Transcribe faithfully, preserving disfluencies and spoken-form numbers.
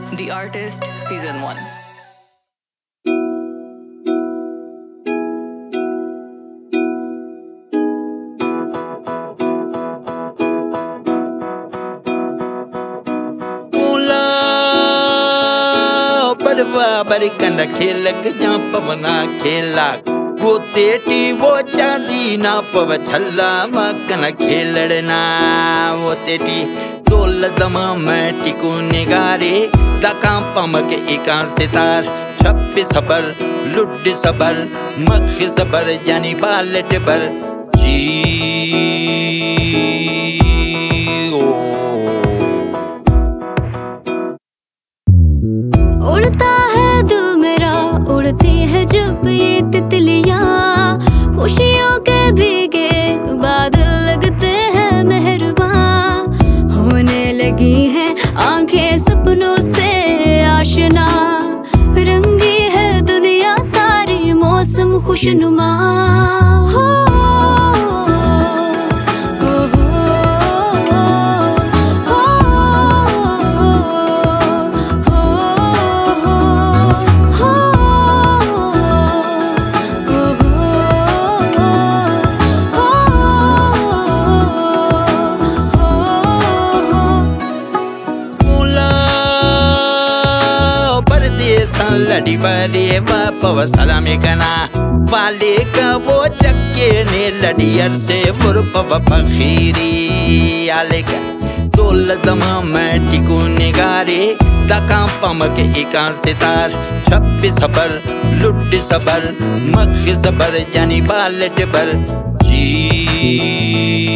The Artist Season one. बरी कंड खेलक जा पवना खेला गोतेटी वो चांदी ना पव छल्ला मकन खेलड़ना वो तेटी तोल दमा मैं टिकू निगारे दका पमक एका सितार छप्पी सबर लुड सबर मख सबर जानी बालट बर जी उड़ता है दिल मेरा, उड़ती है जब ये तितलियाँ, खुशियों के भीगे बादल लगते हैं मेहरबान, होने लगी हैं आंखें सपनों से आशना, रंगी है दुनिया सारी मौसम खुशनुमा। लड़ी बरे बापव सलामी कना वाले का वो चक्के ने लड़ियर से बुरपव फखीरी आले का तोल दमा मैं टिकू निगारे दका पमक एका सितार छप्पी सबर लुड सबर मख सबर जानी बालट बर जी